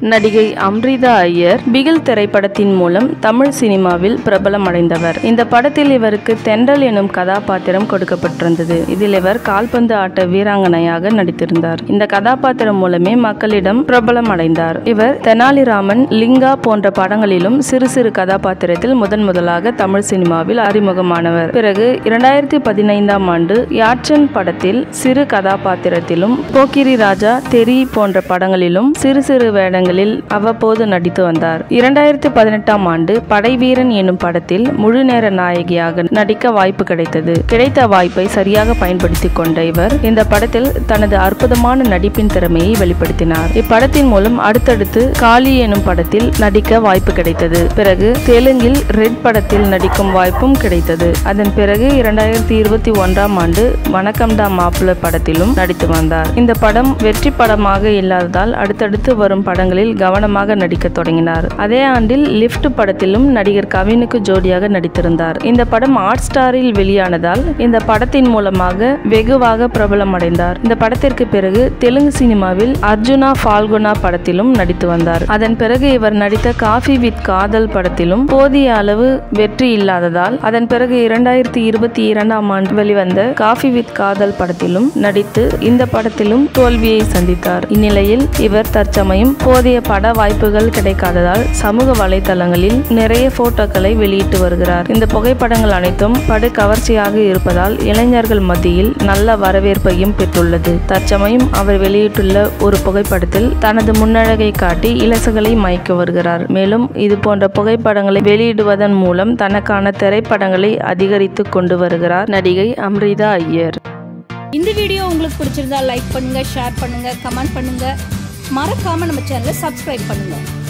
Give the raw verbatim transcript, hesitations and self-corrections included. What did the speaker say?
நடிகை amrita ஐயர் பிகில் திரைப்படத்தின் மூலம் தமிழ் சினிமாவில் பிரபலம் அடைந்தவர். இந்த படத்தில் இவருக்கு தென்றல் எனும் கதாபாத்திரம் கொடுக்கப்பட்டிருந்தது. இதில் இவர் கால்பந்து ஆட்ட வீராங்கனையாக நடித்திருந்தார். இந்த கதாபாத்திரம் மூலமே மக்களிடம் பிரபலம் அடைந்தார். இவர் தெனாலிராமன், லிங்கா போன்ற படங்களிலும் சிறு சிறு கதாபாத்திரத்தில் முதன் முதலாக தமிழ் சினிமாவில் அறிமுகமானவர். பிறகு இரண்டாயிரத்தி பதினைந்தாம் ஆண்டு யாட்சன் படத்தில் சிறு கதாபாத்திரத்திலும், போக்கிரி ராஜா, தெரி போன்ற படங்களிலும் சிறு சிறு வேடங்களில் அவ்வப்போது நடித்து வந்தார். இரண்டாயிரத்தி பதினெட்டாம் ஆண்டு படைவீரன் எனும் படத்தில் முழு நேர நாயகியாக நடிக்க வாய்ப்பு கிடைத்தது. கிடைத்த வாய்ப்பை சரியாக பயன்படுத்திக் கொண்ட இவர் இந்த படத்தில் தனது அற்புதமான நடிப்பின் திறமையை வெளிப்படுத்தினார். இப்படத்தின் மூலம் அடுத்தடுத்து காளி எனும் படத்தில் நடிக்க வாய்ப்பு கிடைத்தது. பிறகு தெலுங்கில் ரெட் படத்தில் நடிக்கும் வாய்ப்பும் கிடைத்தது. அதன் பிறகு இரண்டாயிரத்தி இருபத்தி ஒன்றாம் ஆண்டு வணக்கம்டா மாப்பிள்ள படத்திலும் நடித்து வந்தார். இந்த படம் வெற்றி படமாக இல்லாததால் அடுத்தடுத்து வரும் படங்களில் கவனமாக நடிக்க தொடங்கினார். அதே ஆண்டில் லிப்ட் படத்திலும் நடிகர் கவினுக்கு ஜோடியாக நடித்திருந்தார். இந்த படம் ஹாட் ஸ்டாரில் வெளியானதால் இந்த படத்தின் மூலமாக வெகுவாக பிரபலம் அடைந்தார். இந்த படத்திற்கு பிறகு தெலுங்கு சினிமாவில் அர்ஜுனா ஃபால்குனா படத்திலும் நடித்து வந்தார். அதன் பிறகு இவர் நடித்த காஃபி வித் காதல் படத்திலும் போதிய அளவு வெற்றி இல்லாததால் அதன் பிறகு இரண்டாயிரத்தி இருபத்தி இரண்டாம் ஆண்டு வெளிவந்த காஃபி வித் காதல் படத்திலும் நடித்து இந்த படத்திலும் தோல்வியை சந்தித்தார். இந்நிலையில் இவர் தற்சமயம் போதிய பட வாய்ப்புகள் கிடைக்காததால் சமூக வலைதளங்களில் நிறைய போட்டோக்களை வெளியிட்டு வருகிறார். இந்த புகைப்படங்கள் அனைத்தும் படு கவர்ச்சியாக இருப்பதால் இளைஞர்கள் மத்தியில் நல்ல வரவேற்பையும் பெற்றுள்ளது. தற்சமயம் அவர் வெளியிட்டுள்ள ஒரு புகைப்படத்தில் தனது முன்னழகை காட்டி இலசுகளை மயக்க வருகிறார். மேலும் இது போன்ற புகைப்படங்களை வெளியிடுவதன் மூலம் தனக்கான திரைப்படங்களை அதிகரித்து கொண்டு வருகிறார் நடிகை amrita ஐயர். இந்த வீடியோ உங்களுக்கு பிடிச்சிருந்தா லைக் பண்ணுங்க, ஷேர் பண்ணுங்க, கமெண்ட் பண்ணுங்க. மறக்காம நம்ம சேனலை சப்ஸ்கிரைப் பண்ணுங்க.